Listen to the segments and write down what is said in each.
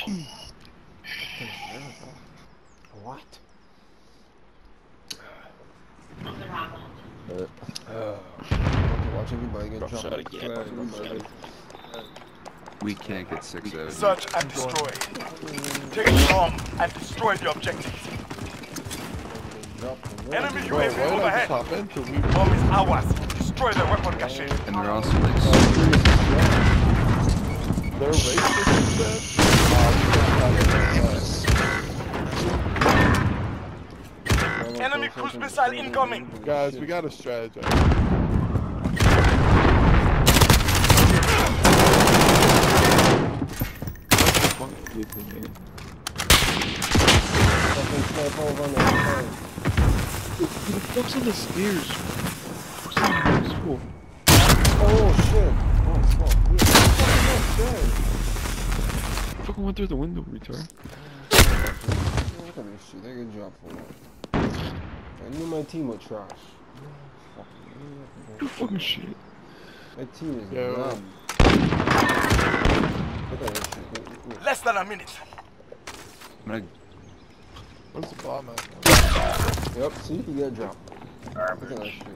What? Watch everybody get dropped. We can't get 6-0. Search and destroy. Take the bomb and destroy the objectives. Enemy UAV overhead. Bomb is ours. Destroy the weapon cache. And they're also like they're racist. Enemy cruise missile incoming. Guys, we gotta strategize. Who the fuck's on the stairs? Oh shit! Oh fuck! Fucking went through the window, retard. Look at this shit. They can drop for one. I knew my team was trash. You fucking shit. My team is dumb. Look at this shit. Less than a minute. Where's the bomb at? Yep, see, you get dropped. Look at that shit.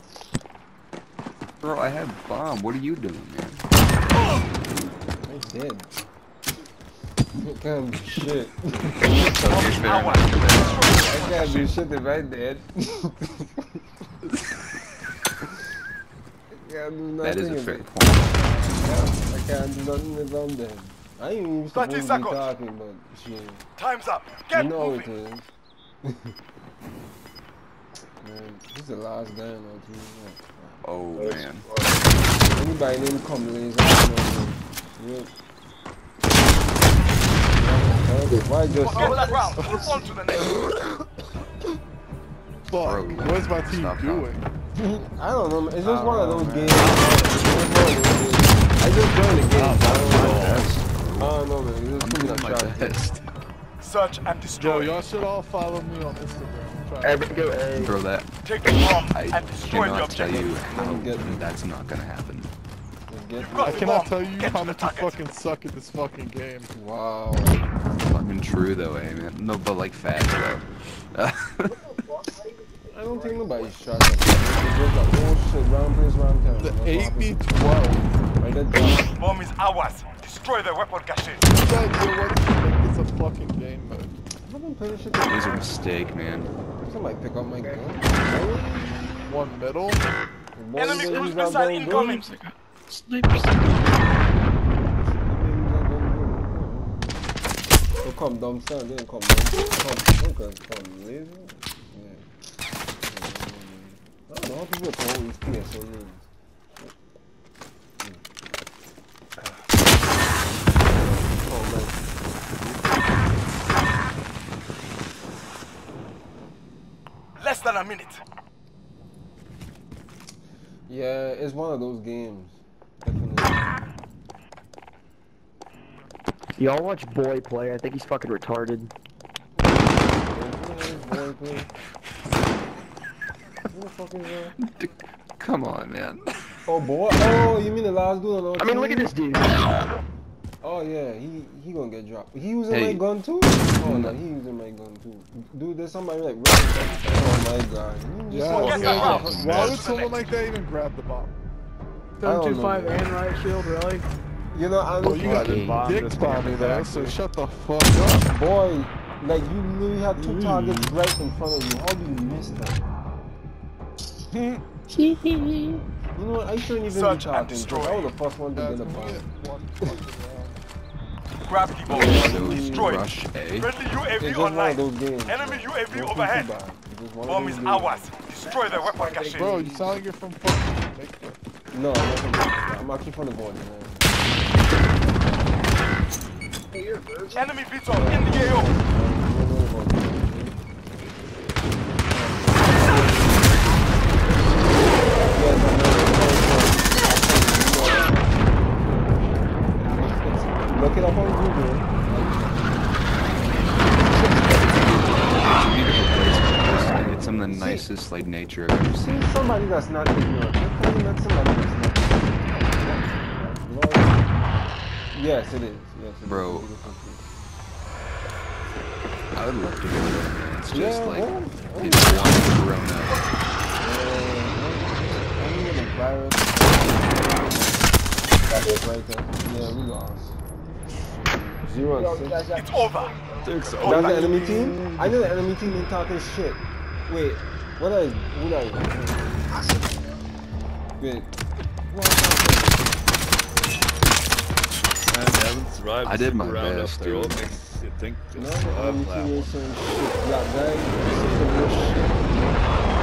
Bro, I have bomb. What are you doing, man? I'm dead. What kind of shit? I can't do shit if I'm dead. I can't do nothing. That is a fair point. I can't do nothing if I'm dead. I ain't even supposed to be talking, but shit. Time's up. Get you know moving. it is. Man, this is the last guy on our team. Oh man. Anybody named Cumberland is why just Follow that round. Move on to the next. Fuck, what's my team doing? I don't know, it's just one of those games. I just joined the game. I don't know, man. It's just too much best. Search and Yo, destroy. y'all should all follow me on Instagram. Throw that. Take the bomb I and destroy the cannot tell objective. you how that's not gonna happen. I cannot tell you how much you fucking suck at this fucking game. Wow. Fucking true though, eh, man. No, but like fast though. I don't think nobody shot that. Oh shit, round place, round town. The 8v12. Right, that jump. Bomb is ours. Destroy the weapon cache. This idea was to make this a fucking game mode. I've been playing shit. It was a mistake, man. Somebody pick up my gun. One middle. Enemy cruise missile incoming. Sniper. Don't come dumb son, they don't come dumb. Come lazy. Yeah. I don't know how people can always play so lazy. Oh man. Less than a minute. Yeah, it's one of those games. Definitely. Y'all watch Boy play. I think he's fucking retarded. Boy play. Who the fuck is that? Come on, man. Oh boy. Oh, you mean the last dude on our I mean, look team? at this dude. Oh yeah, he gonna get dropped. He using my gun too? Oh no, he using my gun too. Dude, there's somebody like right. Oh my god. Why would someone like that even grab the bomb? 725 and riot shield, really? You know, I'm You got dick bombing there, so shut the fuck up. Boy, like you literally have two targets right in front of you. How do you miss that? You know what? I shouldn't even Search be and talking. destroy. I was the first one to get a bomb. Grab the bomb. Destroy. Rush A. Friendly It's UAV just one of online. those games. Enemy bro. UAV Don't overhead. feel too bad. It's just one of Bomb those is games. ours. Destroy the weapon cache. Bro, you sound like you're from fucking Jamaica. No, I'm not from Jamaica. I'm actually from the border, man. Enemy VTOL in the AO. Look it up on Google. It's some of the nicest like nature I've ever seen. See somebody that's not ignorant. You're calling that somebody that's not ignorant. Lord. Yes, it is. Yes, it Bro. is. I would love to go there, man. It's just like, well, it's one Corona. I'm in the virus. Right there. Yeah, we lost. 0-6. It's over. It's That's the enemy team? I know the enemy team ain't talking shit. Wait, what are you? Wait. Man, they haven't survived I did my round best, after all. dude. Makes you think No, just the enemy survive team that ain't one. saying shit. Yeah, guys, this is the worst shit.